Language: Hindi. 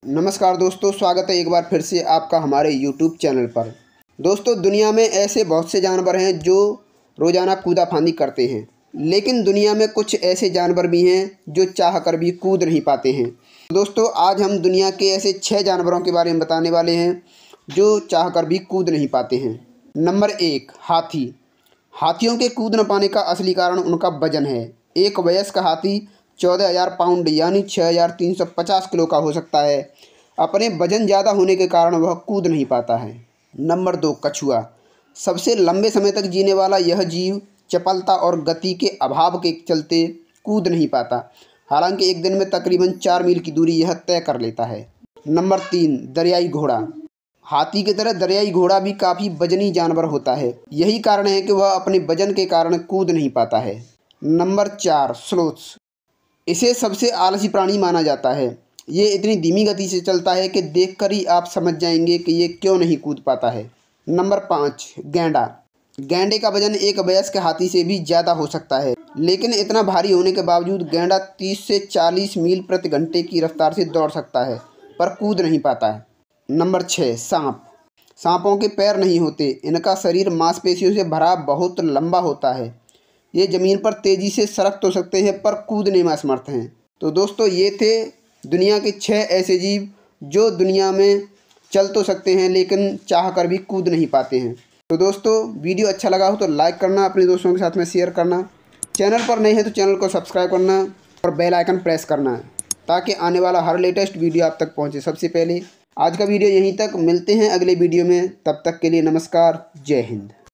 नमस्कार दोस्तों, स्वागत है एक बार फिर से आपका हमारे YouTube चैनल पर। दोस्तों, दुनिया में ऐसे बहुत से जानवर हैं जो रोज़ाना कूदाफांदी करते हैं, लेकिन दुनिया में कुछ ऐसे जानवर भी हैं जो चाह कर भी कूद नहीं पाते हैं। दोस्तों, आज हम दुनिया के ऐसे 6 जानवरों के बारे में बताने वाले हैं जो चाह कर भी कूद नहीं पाते हैं। नंबर 1, हाथी। हाथियों के कूद न पाने का असली कारण उनका वजन है। एक वयस्क हाथी 14,000 पाउंड यानी 6,350 किलो का हो सकता है। अपने वजन ज़्यादा होने के कारण वह कूद नहीं पाता है। नंबर 2, कछुआ। सबसे लंबे समय तक जीने वाला यह जीव चपलता और गति के अभाव के चलते कूद नहीं पाता। हालांकि एक दिन में तकरीबन 4 मील की दूरी यह तय कर लेता है। नंबर 3, दरियाई घोड़ा। हाथी की तरह दरियाई घोड़ा भी काफ़ी वजनी जानवर होता है। यही कारण है कि वह अपने वजन के कारण कूद नहीं पाता है। Number 4, sloth. इसे सबसे आलसी प्राणी माना जाता है। ये इतनी धीमी गति से चलता है कि देखकर ही आप समझ जाएंगे कि ये क्यों नहीं कूद पाता है। नंबर 5, गैंडा। गैंडे का वजन एक वयस्क हाथी से भी ज़्यादा हो सकता है, लेकिन इतना भारी होने के बावजूद गैंडा 30 से 40 मील प्रति घंटे की रफ्तार से दौड़ सकता है, पर कूद नहीं पाता है। नंबर 6, सांप। सांपों के पैर नहीं होते। इनका शरीर मांसपेशियों से भरा बहुत लंबा होता है। ये ज़मीन पर तेज़ी से सरक तो सकते हैं, पर कूदने में असमर्थ हैं। तो दोस्तों, ये थे दुनिया के 6 ऐसे जीव जो दुनिया में चल तो सकते हैं, लेकिन चाह कर भी कूद नहीं पाते हैं। तो दोस्तों, वीडियो अच्छा लगा हो तो लाइक करना, अपने दोस्तों के साथ में शेयर करना। चैनल पर नए हैं तो चैनल को सब्सक्राइब करना और बेल आइकन प्रेस करना, ताकि आने वाला हर लेटेस्ट वीडियो आप तक पहुँचे सबसे पहले। आज का वीडियो यहीं तक, मिलते हैं अगले वीडियो में। तब तक के लिए नमस्कार, जय हिंद।